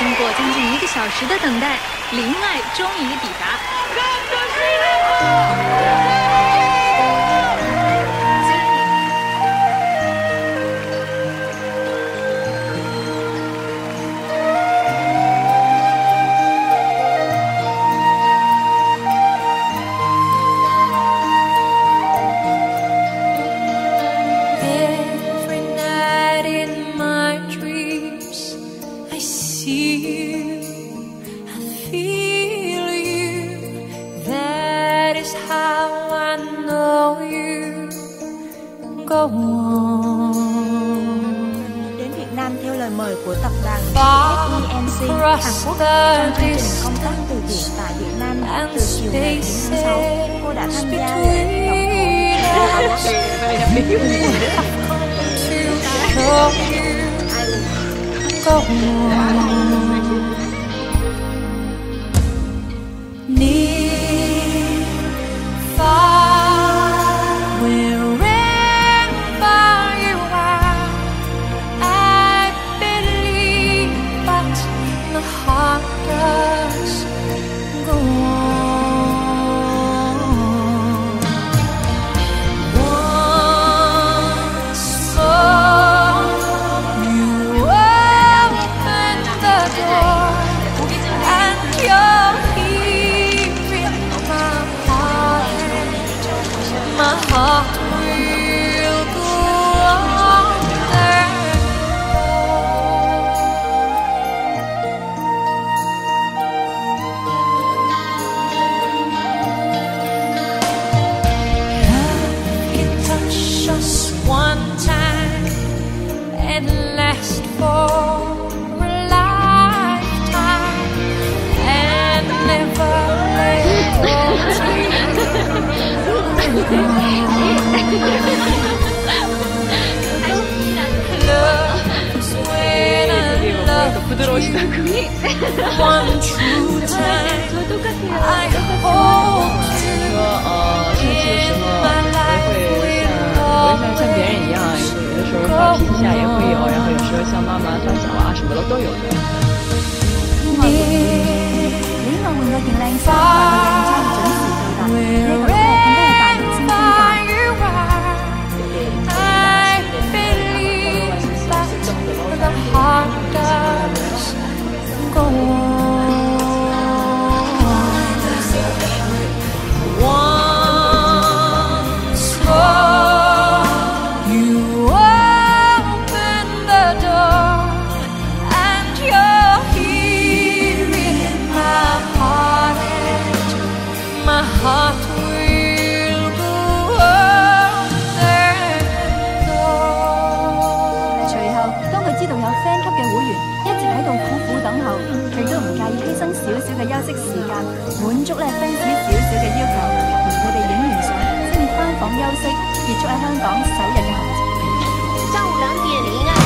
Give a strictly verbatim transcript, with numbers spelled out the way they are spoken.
经过将近一个小时的等待，林爱终于抵达。 Đến Việt Nam theo lời mời của tập đoàn ét e en xê Hàn Quốc trong chương trình công tác từ thiện tại Việt Nam từ chiều ngày chín tháng sáu, cô đã tham gia lễ động 부드러우시다고. One true time. I hope to 说呃，生气的时候也会像我也像像别人一样，有的时候发脾气啊也会有，然后有时候像妈妈发小啊什么的都有的。 另外換個件靚衫，快啲準時到達。呢個真係更加有大明星風範。 The heart does go on. Once more, you open the door, and you're here in my heart. My heart will go on and on. 隨後，當佢知道有 fan 級嘅會員一直喺度苦苦等候，佢都唔介意犧牲少少嘅休息時間，滿足咧 fans 少少嘅要求，同佢哋影完相先至翻房休息，結束喺香港首日嘅行程。 上午兩點，林愛